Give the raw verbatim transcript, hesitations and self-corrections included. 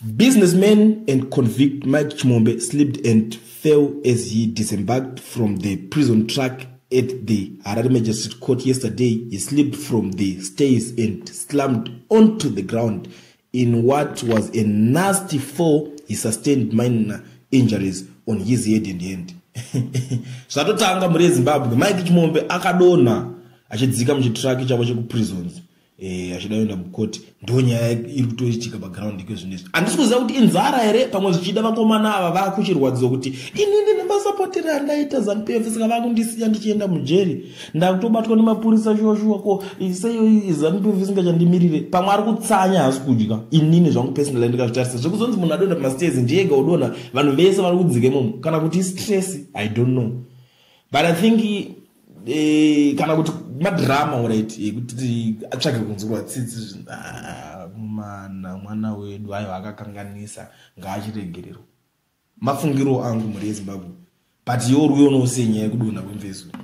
Businessman and convict Mike Chimombe slipped and fell as he disembarked from the prison truck at the Harare Magistrate Court yesterday. He slipped from the stairs and slammed onto the ground in what was a nasty fall. He sustained minor injuries on his head and hand. Zvatotanga muri Zimbabwe Mike Chimombe akadona achidzika muchitruck chavo cheku prisons. Eh achidaenda mukoti ndonyaya iri kutoitika background kwezvinezvi. Handisi kuziva kuti inzara ere pamwe zvichida vakomana ava vakuchirwadziwa kuti inini nemasapotera andaita ZANU P F saka vakundisiya ndichienda mujeri ndakutobatwa nemapurisa shuwa shuwa ko iseyo ZANU P F singachandimirire pamwe ari kutsanya hasi kudya inini zvangu personally ndikazvitarisa zvekuzonzi munhu adonha pamastairs ndiyega udonha vanhu vese vari kudzika imomo kana kuti stress I don't know but I think eh kana kuti madrama right ekuti atsvake kunzwa tsitsi mana mwana wedu ayo akakanganisa ngaachiregerero mafungiro angu muri Zimbabwe but yoru yono senyaya kudona kwemvezo.